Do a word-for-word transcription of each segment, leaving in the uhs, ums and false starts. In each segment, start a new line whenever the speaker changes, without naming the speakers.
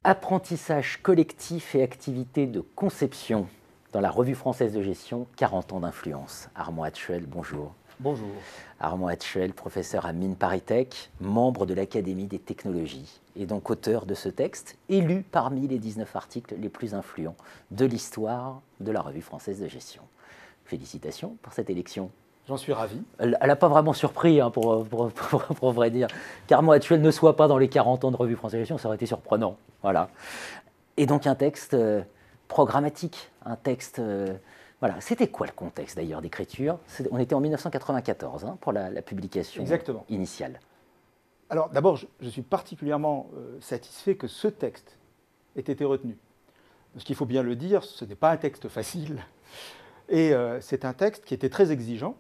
Apprentissage collectif et activité de conception dans la Revue française de gestion, quarante ans d'influence. Armand Hatchuel, bonjour.
Bonjour.
Armand Hatchuel, professeur à Mines ParisTech, membre de l'Académie des technologies et donc auteur de ce texte, élu parmi les dix-neuf articles les plus influents de l'histoire de la Revue française de gestion. Félicitations pour cette élection.
J'en suis ravi.
Elle n'a pas vraiment surpris, hein, pour, pour, pour, pour vrai dire, qu'Armand Hatchuel ne soit pas dans les quarante ans de Revue française de gestion, ça aurait été surprenant. Voilà. Et donc un texte euh, programmatique, un texte... Euh, voilà. C'était quoi le contexte d'ailleurs d'écriture? On était en mille neuf cent quatre-vingt-quatorze, hein, pour la, la publication
Exactement.
initiale.
Alors d'abord, je, je suis particulièrement euh, satisfait que ce texte ait été retenu. Parce qu'il faut bien le dire, ce n'est pas un texte facile. Et euh, c'est un texte qui était très exigeant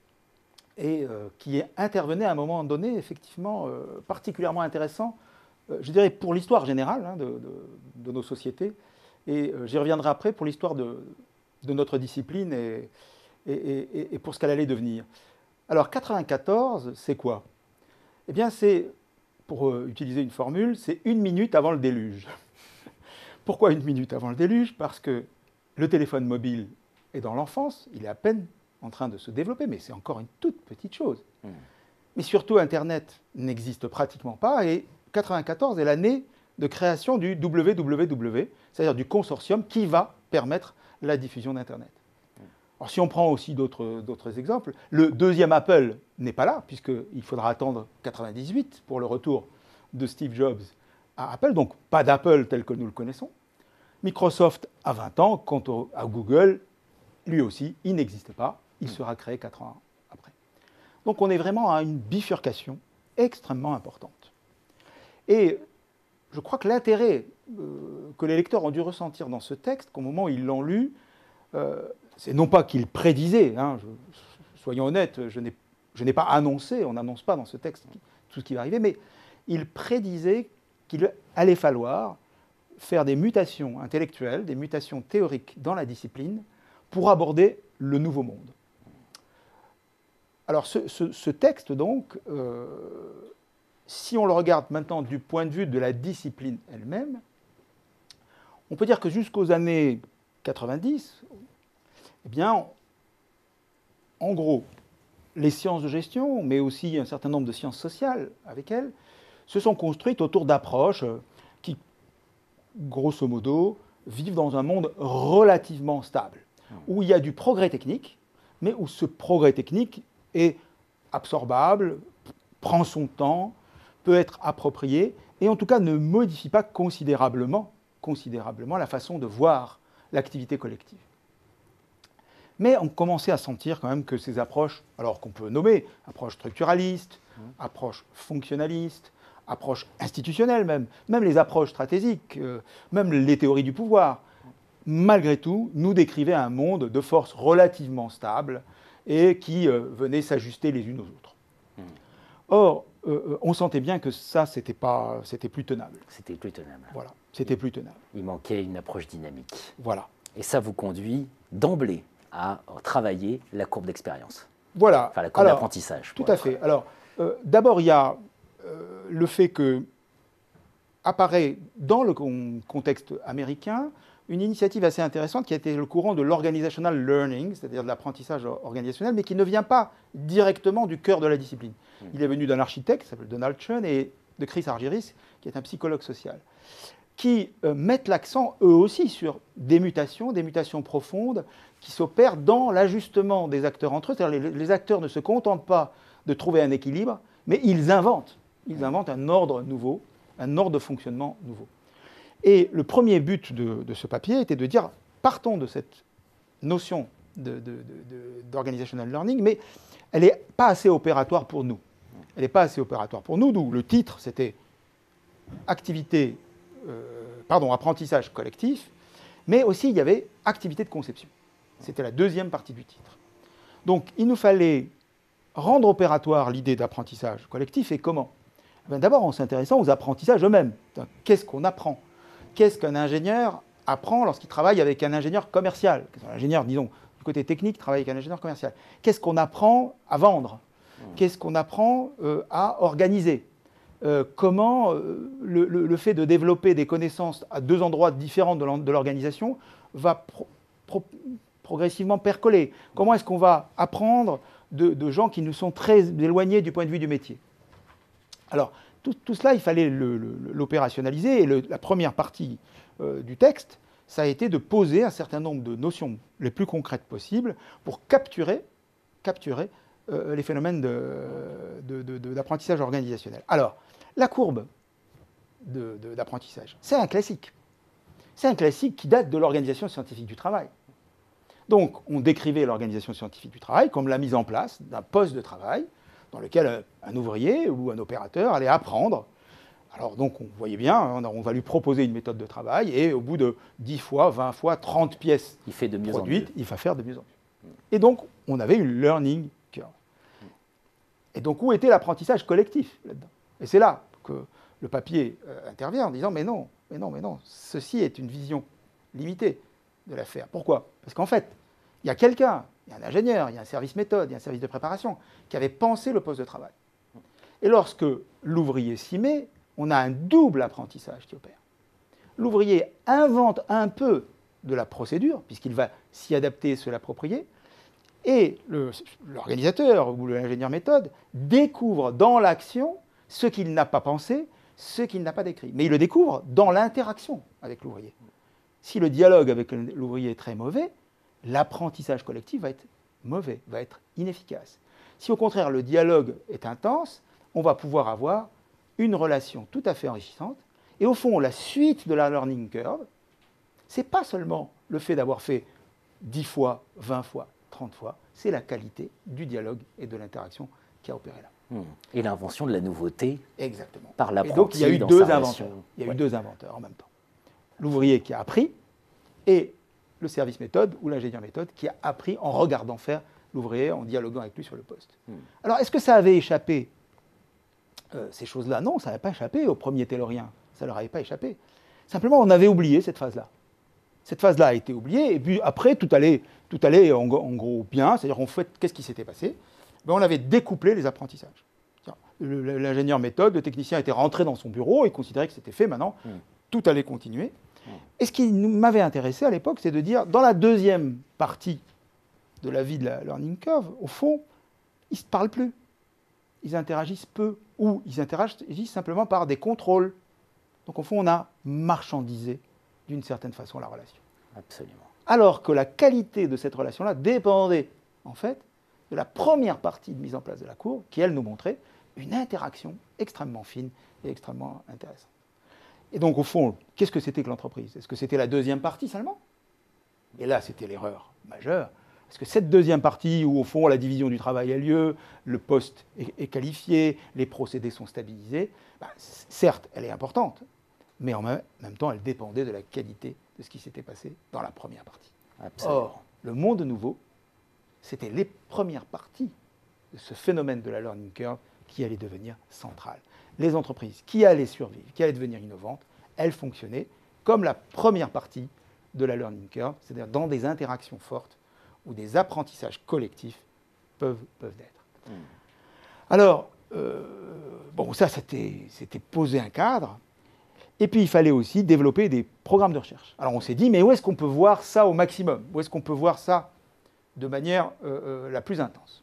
et euh, qui intervenait à un moment donné, effectivement, euh, particulièrement intéressant, euh, je dirais, pour l'histoire générale, hein, de, de, de nos sociétés. Et euh, j'y reviendrai après pour l'histoire de, de notre discipline et, et, et, et pour ce qu'elle allait devenir. Alors, quatre-vingt-quatorze, c'est quoi? Eh bien, c'est, pour euh, utiliser une formule, c'est une minute avant le déluge. Pourquoi une minute avant le déluge? Parce que le téléphone mobile est dans l'enfance, il est à peine en train de se développer, mais c'est encore une toute petite chose. Mmh. Mais surtout, Internet n'existe pratiquement pas, et quatre-vingt-quatorze est l'année de création du W W W, c'est-à-dire du consortium qui va permettre la diffusion d'Internet. Mmh. Alors, si on prend aussi d'autres, d'autres exemples, le deuxième Apple n'est pas là, puisqu'il faudra attendre quatre-vingt-dix-huit pour le retour de Steve Jobs à Apple, donc pas d'Apple tel que nous le connaissons. Microsoft a vingt ans, quant au, à Google, lui aussi, il n'existe pas. Il sera créé quatre ans après. Donc on est vraiment à une bifurcation extrêmement importante. Et je crois que l'intérêt euh, que les lecteurs ont dû ressentir dans ce texte, qu'au moment où ils l'ont lu, euh, c'est non pas qu'ils prédisaient, hein, je, soyons honnêtes, je n'ai, je n'ai pas annoncé, on n'annonce pas dans ce texte tout ce qui va arriver, mais ils prédisaient qu'il allait falloir faire des mutations intellectuelles, des mutations théoriques dans la discipline pour aborder le nouveau monde. Alors ce, ce, ce texte, donc, euh, si on le regarde maintenant du point de vue de la discipline elle-même, on peut dire que jusqu'aux années quatre-vingt-dix, eh bien, en gros, les sciences de gestion, mais aussi un certain nombre de sciences sociales avec elles, se sont construites autour d'approches qui, grosso modo, vivent dans un monde relativement stable, où il y a du progrès technique, mais où ce progrès technique est absorbable, prend son temps, peut être approprié, et en tout cas ne modifie pas considérablement, considérablement la façon de voir l'activité collective. Mais on commençait à sentir quand même que ces approches, alors qu'on peut nommer approche structuraliste, mmh. approche fonctionnaliste, approche institutionnelle même, même les approches stratégiques, euh, même les théories du pouvoir, malgré tout, nous décrivaient un monde de forces relativement stables et qui euh, venaient s'ajuster les unes aux autres. Mmh. Or, euh, on sentait bien que ça, c'était pas, c'était plus tenable.
C'était plus tenable.
Voilà, c'était plus tenable.
Il manquait une approche dynamique.
Voilà.
Et ça vous conduit d'emblée à travailler la courbe d'expérience.
Voilà.
Enfin, la courbe d'apprentissage.
Tout à fait. Alors, euh, d'abord, il y a euh, le fait que apparaît dans le con- contexte américain une initiative assez intéressante qui a été le courant de l'organizational learning, c'est-à-dire de l'apprentissage organisationnel, mais qui ne vient pas directement du cœur de la discipline. Mmh. Il est venu d'un architecte qui s'appelle Donald Chun et de Chris Argyris, qui est un psychologue social, qui euh, mettent l'accent, eux aussi, sur des mutations, des mutations profondes qui s'opèrent dans l'ajustement des acteurs entre eux. C'est-à-dire les, les acteurs ne se contentent pas de trouver un équilibre, mais ils inventent. Ils inventent un ordre nouveau, un ordre de fonctionnement nouveau. Et le premier but de, de ce papier était de dire, partons de cette notion de, de, de, de, d'organizational learning, mais elle n'est pas assez opératoire pour nous. Elle n'est pas assez opératoire pour nous, d'où le titre, c'était activité, euh, pardon, apprentissage collectif, mais aussi il y avait activité de conception. C'était la deuxième partie du titre. Donc il nous fallait rendre opératoire l'idée d'apprentissage collectif, et comment? Ben, d'abord en s'intéressant aux apprentissages eux-mêmes. Qu'est-ce qu'on apprend? Qu'est-ce qu'un ingénieur apprend lorsqu'il travaille avec un ingénieur commercial? Un ingénieur, disons, du côté technique, travaille avec un ingénieur commercial. Qu'est-ce qu'on apprend à vendre? Qu'est-ce qu'on apprend euh, à organiser? euh, comment euh, le, le, le fait de développer des connaissances à deux endroits différents de l'organisation va pro, pro, progressivement percoler. Comment est-ce qu'on va apprendre de, de gens qui nous sont très éloignés du point de vue du métier. Alors, tout, tout cela, il fallait l'opérationnaliser, et le, la première partie euh, du texte, ça a été de poser un certain nombre de notions les plus concrètes possibles pour capturer, capturer euh, les phénomènes d'apprentissage organisationnel. Alors, la courbe d'apprentissage, c'est un classique. C'est un classique qui date de l'organisation scientifique du travail. Donc, on décrivait l'organisation scientifique du travail comme la mise en place d'un poste de travail dans lequel un ouvrier ou un opérateur allait apprendre. Alors, donc, on voyait bien, on va lui proposer une méthode de travail, et au bout de dix fois, vingt fois, trente pièces
il fait de mieux
produites,
en mieux.
il va faire de mieux en mieux. Et donc, on avait une learning curve. Et donc, où était l'apprentissage collectif là-dedans? Et c'est là que le papier euh, intervient en disant, mais non, mais non, mais non, ceci est une vision limitée de l'affaire. Pourquoi? Parce qu'en fait, il y a quelqu'un, il y a un ingénieur, il y a un service méthode, il y a un service de préparation qui avait pensé le poste de travail. Et lorsque l'ouvrier s'y met, on a un double apprentissage qui opère. L'ouvrier invente un peu de la procédure, puisqu'il va s'y adapter, se l'approprier, et l'organisateur ou l'ingénieur méthode découvre dans l'action ce qu'il n'a pas pensé, ce qu'il n'a pas décrit. Mais il le découvre dans l'interaction avec l'ouvrier. Si le dialogue avec l'ouvrier est très mauvais, l'apprentissage collectif va être mauvais, va être inefficace. Si au contraire le dialogue est intense, on va pouvoir avoir une relation tout à fait enrichissante. Et au fond, la suite de la learning curve, ce n'est pas seulement le fait d'avoir fait dix fois, vingt fois, trente fois, c'est la qualité du dialogue et de l'interaction qui a opéré là.
Et l'invention de la nouveauté.
Exactement.
Par l'apprenti.
Et donc il y a eu
dans
deux
sa
inventeurs.
relation.
Il y a
ouais.
eu deux inventeurs en même temps. L'ouvrier qui a appris et le service méthode ou l'ingénieur méthode qui a appris en regardant faire l'ouvrier, en dialoguant avec lui sur le poste. Hmm. Alors, est-ce que ça avait échappé, euh, ces choses-là? Non, ça n'avait pas échappé aux premiers tayloriens. Ça ne leur avait pas échappé. Simplement, on avait oublié cette phase-là. Cette phase-là a été oubliée, et puis après, tout allait, tout allait en, en gros bien. C'est-à-dire, on fait, qu'est-ce qui s'était passé? Ben, on avait découplé les apprentissages. L'ingénieur méthode, le technicien était rentré dans son bureau et considérait que c'était fait. Maintenant, hmm. tout allait continuer. Et ce qui m'avait intéressé à l'époque, c'est de dire, dans la deuxième partie de la vie de la learning curve, au fond, ils ne se parlent plus. Ils interagissent peu, ou ils interagissent simplement par des contrôles. Donc au fond, on a marchandisé d'une certaine façon la relation.
Absolument.
Alors que la qualité de cette relation-là dépendait, en fait, de la première partie de mise en place de la courbe, qui, elle, nous montrait une interaction extrêmement fine et extrêmement intéressante. Et donc, au fond, qu'est-ce que c'était que l'entreprise? Est-ce que c'était la deuxième partie seulement? Et là, c'était l'erreur majeure. Est-ce que cette deuxième partie, où, au fond, la division du travail a lieu, le poste est, est qualifié, les procédés sont stabilisés, ben, certes, elle est importante, mais en même, même temps, elle dépendait de la qualité de ce qui s'était passé dans la première partie.
Absolument.
Or, le monde nouveau, c'était les premières parties de ce phénomène de la learning curve qui allait devenir centrale. Les entreprises qui allaient survivre, qui allaient devenir innovantes, elles fonctionnaient comme la première partie de la learning curve, c'est-à-dire dans des interactions fortes où des apprentissages collectifs peuvent, peuvent naître. Mmh. Alors, euh, bon, ça, c'était poser un cadre. Et puis, il fallait aussi développer des programmes de recherche. Alors, on s'est dit, mais où est-ce qu'on peut voir ça au maximum? Où est-ce qu'on peut voir ça de manière euh, euh, la plus intense?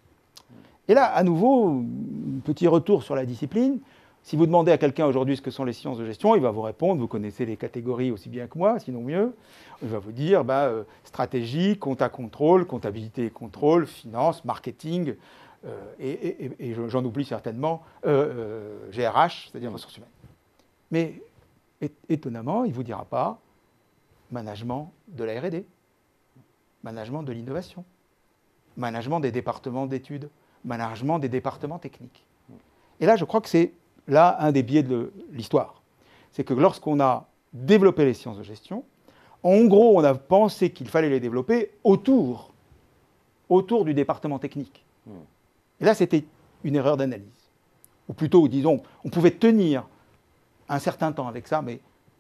Et là, à nouveau, un petit retour sur la discipline. Si vous demandez à quelqu'un aujourd'hui ce que sont les sciences de gestion, il va vous répondre, vous connaissez les catégories aussi bien que moi, sinon mieux. Il va vous dire bah, euh, stratégie, compta contrôle, comptabilité et contrôle, finance, marketing, euh, et, et, et j'en oublie certainement euh, euh, G R H, c'est-à-dire ressources humaines. Mais étonnamment, il ne vous dira pas management de la R et D, management de l'innovation, management des départements d'études, management des départements techniques. Et là, je crois que c'est là un des biais de l'histoire. C'est que lorsqu'on a développé les sciences de gestion, en gros, on a pensé qu'il fallait les développer autour, autour du département technique. Et là, c'était une erreur d'analyse. Ou plutôt, disons, on pouvait tenir un certain temps avec ça, mais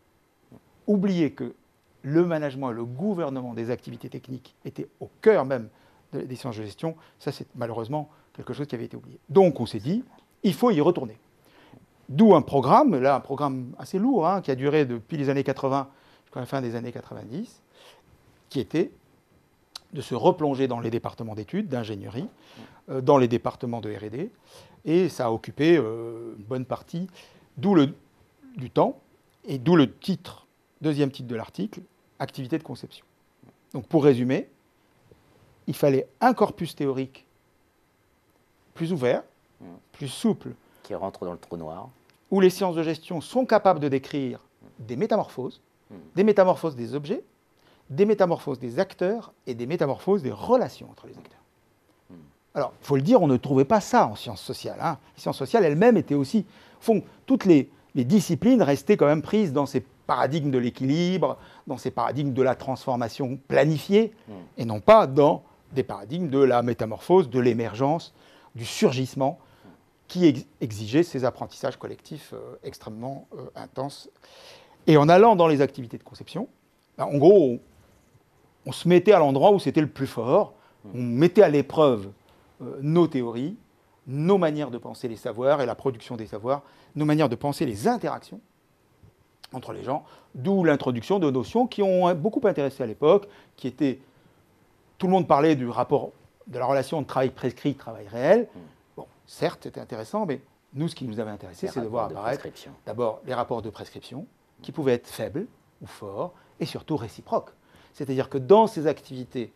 oublier que le management et le gouvernement des activités techniques étaient au cœur même des sciences de gestion, ça c'est malheureusement quelque chose qui avait été oublié. Donc on s'est dit, il faut y retourner. D'où un programme, là un programme assez lourd, hein, qui a duré depuis les années quatre-vingts jusqu'à la fin des années quatre-vingt-dix, qui était de se replonger dans les départements d'études, d'ingénierie, euh, dans les départements de R et D, et ça a occupé euh, une bonne partie, d'où le du temps, et d'où le titre, deuxième titre de l'article, activité de conception. Donc pour résumer, il fallait un corpus théorique plus ouvert, plus souple,
qui rentre dans le trou noir,
où les sciences de gestion sont capables de décrire des métamorphoses, mm. des métamorphoses des objets, des métamorphoses des acteurs et des métamorphoses des relations entre les acteurs. Mm. Alors, il faut le dire, on ne trouvait pas ça en sciences sociales. Hein. Les sciences sociales elles-mêmes étaient aussi... Font, toutes les, les disciplines restaient quand même prises dans ces paradigmes de l'équilibre, dans ces paradigmes de la transformation planifiée, mm. et non pas dans des paradigmes de la métamorphose, de l'émergence, du surgissement, qui ex exigeait ces apprentissages collectifs euh, extrêmement euh, intenses. Et en allant dans les activités de conception, ben, en gros, on, on se mettait à l'endroit où c'était le plus fort, on mettait à l'épreuve euh, nos théories, nos manières de penser les savoirs et la production des savoirs, nos manières de penser les interactions entre les gens, d'où l'introduction de notions qui ont beaucoup intéressé à l'époque, qui étaient... Tout le monde parlait du rapport, de la relation de travail prescrit, travail réel. Bon, certes, c'était intéressant, mais nous, ce qui nous avait intéressé, c'est de voir apparaître d'abord les rapports de prescription, qui pouvaient être faibles ou forts, et surtout réciproques. C'est-à-dire que dans ces activités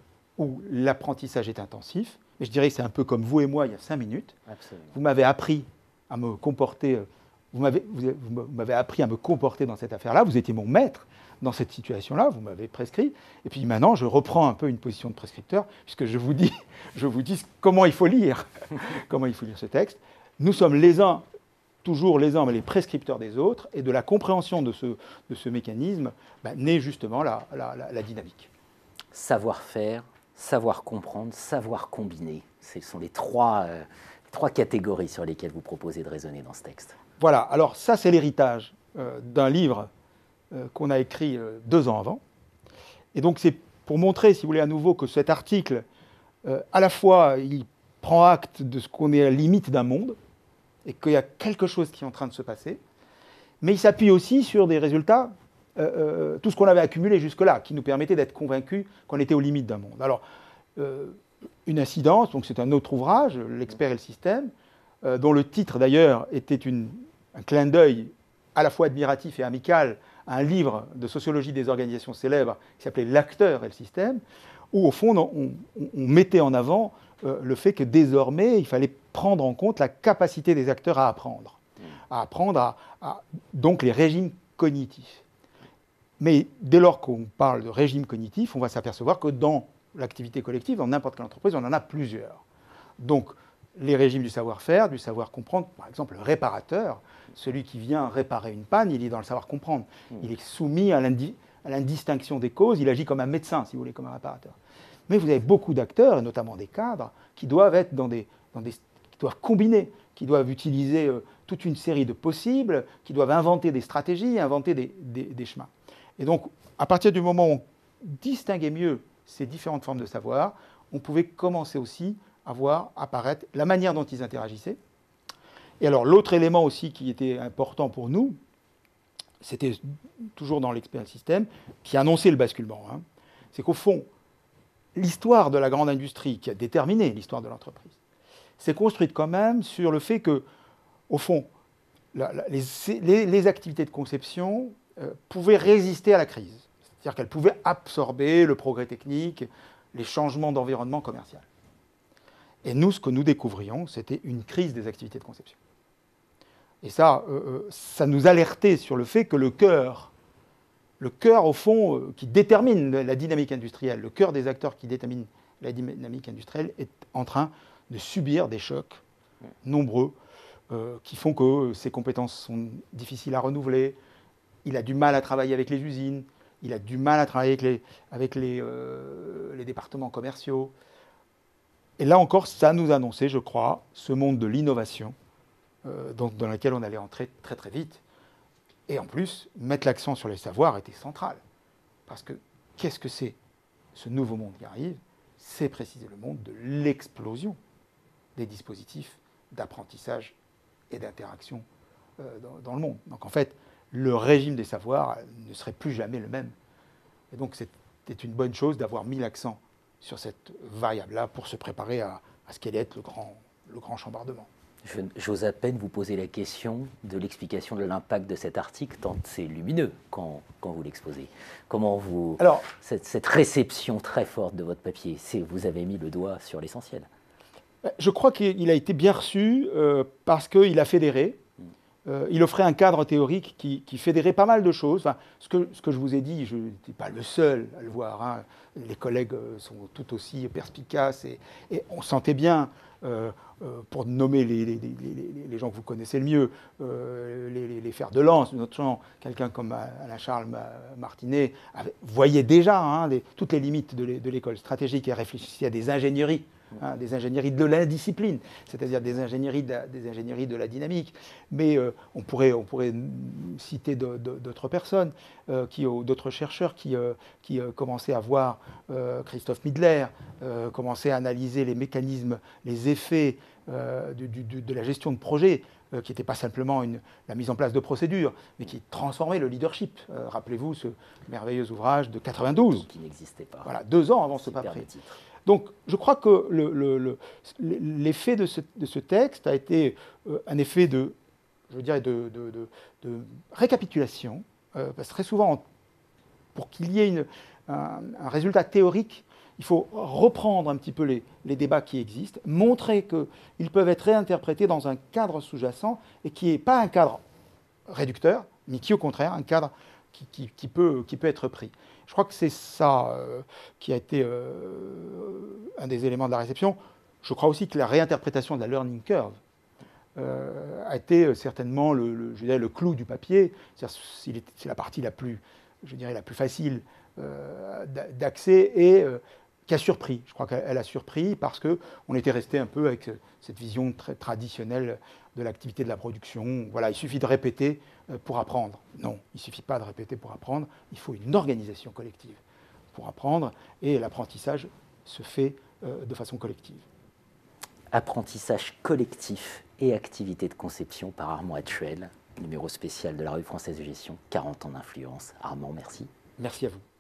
où l'apprentissage est intensif, et je dirais que c'est un peu comme vous et moi il y a cinq minutes, absolument. Vous m'avez appris à me comporter, vous m'avez, vous, vous m'avez appris à me comporter dans cette affaire-là, vous étiez mon maître dans cette situation-là, vous m'avez prescrit, et puis maintenant je reprends un peu une position de prescripteur, puisque je vous dis, je vous dis comment il faut lire, comment il faut lire ce texte. Nous sommes les uns, toujours les uns, mais les prescripteurs des autres, et de la compréhension de ce, de ce mécanisme, bah, naît justement la, la, la, la dynamique.
Savoir-faire, savoir comprendre, savoir combiner, ce sont les trois, euh, trois catégories sur lesquelles vous proposez de raisonner dans ce texte.
Voilà, alors ça c'est l'héritage euh, d'un livre euh, qu'on a écrit euh, deux ans avant. Et donc c'est pour montrer, si vous voulez, à nouveau que cet article, euh, à la fois, il prend acte de ce qu'on est à la limite d'un monde, et qu'il y a quelque chose qui est en train de se passer, mais il s'appuie aussi sur des résultats, euh, euh, tout ce qu'on avait accumulé jusque-là, qui nous permettait d'être convaincus qu'on était aux limites d'un monde. Alors, euh, une incidence, donc c'est un autre ouvrage, L'expert et le système, euh, dont le titre d'ailleurs était une, un clin d'œil à la fois admiratif et amical à un livre de sociologie des organisations célèbres qui s'appelait L'acteur et le système, où au fond on, on, on mettait en avant euh, le fait que désormais il fallait prendre en compte la capacité des acteurs à apprendre, à apprendre à, à donc les régimes cognitifs. Mais dès lors qu'on parle de régime cognitif, on va s'apercevoir que dans l'activité collective, dans n'importe quelle entreprise, on en a plusieurs. Donc, les régimes du savoir-faire, du savoir-comprendre, par exemple, le réparateur, celui qui vient réparer une panne, il est dans le savoir-comprendre. Il est soumis à l'indistinction des causes, il agit comme un médecin, si vous voulez, comme un réparateur. Mais vous avez beaucoup d'acteurs, et notamment des cadres, qui doivent être dans des, dans des, qui doivent combiner, qui doivent utiliser euh, toute une série de possibles, qui doivent inventer des stratégies, inventer des, des, des chemins. Et donc, à partir du moment où on distinguait mieux ces différentes formes de savoir, on pouvait commencer aussi à voir apparaître la manière dont ils interagissaient. Et alors, l'autre élément aussi qui était important pour nous, c'était toujours dans l'expert système, qui annonçait le basculement, hein, c'est qu'au fond, l'histoire de la grande industrie qui a déterminé l'histoire de l'entreprise s'est construite quand même sur le fait que, au fond, la, la, les, les, les activités de conception euh, pouvaient résister à la crise. C'est-à-dire qu'elles pouvaient absorber le progrès technique, les changements d'environnement commercial. Et nous, ce que nous découvrions, c'était une crise des activités de conception. Et ça, euh, ça nous alertait sur le fait que le cœur, le cœur, au fond, euh, qui détermine la dynamique industrielle, le cœur des acteurs qui détermine la dynamique industrielle, est en train de subir des chocs nombreux euh, qui font que ses compétences sont difficiles à renouveler. Il a du mal à travailler avec les usines, il a du mal à travailler avec les, avec les, euh, les départements commerciaux. Et là encore, ça nous annonçait, je crois, ce monde de l'innovation euh, dans, dans lequel on allait entrer très très vite. Et en plus, mettre l'accent sur les savoirs était central. Parce que qu'est-ce que c'est ce nouveau monde qui arrive? C'est précisément le monde de l'explosion des dispositifs d'apprentissage et d'interaction euh, dans, dans le monde. Donc en fait, le régime des savoirs ne serait plus jamais le même. Et donc c'était une bonne chose d'avoir mis l'accent sur cette variable-là pour se préparer à, à ce qu'allait être le grand, le grand chambardement.
J'ose à peine vous poser la question de l'explication de l'impact de cet article, tant c'est lumineux quand, quand vous l'exposez. Comment vous...
Alors,
cette, cette réception très forte de votre papier, vous avez mis le doigt sur l'essentiel.
Je crois qu'il a été bien reçu euh, parce qu'il a fédéré. Euh, il offrait un cadre théorique qui, qui fédérait pas mal de choses. Enfin, ce, que, ce que je vous ai dit, je n'étais pas le seul à le voir. Hein. Les collègues sont tout aussi perspicaces et, et on sentait bien, euh, euh, pour nommer les, les, les, les gens que vous connaissez le mieux, euh, les, les fers de lance de notre champ, quelqu'un comme Alain Charles Martinet avait, voyait déjà hein, les, toutes les limites de l'école stratégique et réfléchissait à des ingénieries. Hein, des ingénieries de l'indiscipline, c'est-à-dire des ingénieries de, des ingénieries de la dynamique. Mais euh, on, pourrait, on pourrait citer d'autres personnes, euh, d'autres chercheurs qui, euh, qui euh, commençaient à voir, euh, Christophe Midler, euh, commençait à analyser les mécanismes, les effets euh, du, du, de la gestion de projet, euh, qui n'était pas simplement une, la mise en place de procédures, mais qui transformait le leadership. Euh, Rappelez-vous ce merveilleux ouvrage de quatre-vingt-douze.
Qui n'existait pas.
Voilà, deux ans avant ce papier. Donc, je crois que l'effet de, de ce texte a été euh, un effet de, je dirais, de, de, de, de récapitulation, euh, parce que très souvent, pour qu'il y ait une, un, un résultat théorique, il faut reprendre un petit peu les, les débats qui existent, montrer qu'ils peuvent être réinterprétés dans un cadre sous-jacent et qui n'est pas un cadre réducteur, mais qui, au contraire, un cadre qui, qui, qui, peut, qui peut être pris. Je crois que c'est ça euh, qui a été euh, un des éléments de la réception. Je crois aussi que la réinterprétation de la learning curve euh, a été certainement le, le, je dirais, le clou du papier. C'est la partie la plus, je dirais, la plus facile euh, d'accès et euh, qui a surpris. Je crois qu'elle a surpris parce qu'on était resté un peu avec cette vision très traditionnelle de l'activité de la production. Voilà, il suffit de répéter pour apprendre. Non, il ne suffit pas de répéter pour apprendre. Il faut une organisation collective pour apprendre et l'apprentissage se fait de façon collective.
Apprentissage collectif et activité de conception par Armand Hatchuel, numéro spécial de la Revue française de gestion, quarante ans d'influence. Armand, merci.
Merci à vous.